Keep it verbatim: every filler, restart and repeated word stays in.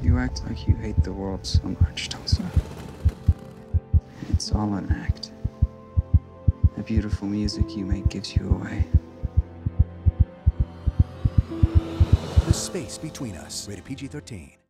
You act like you hate the world so much, Tulsa. It's all an act. The beautiful music you make gives you away. The Space Between Us, rated P G thirteen.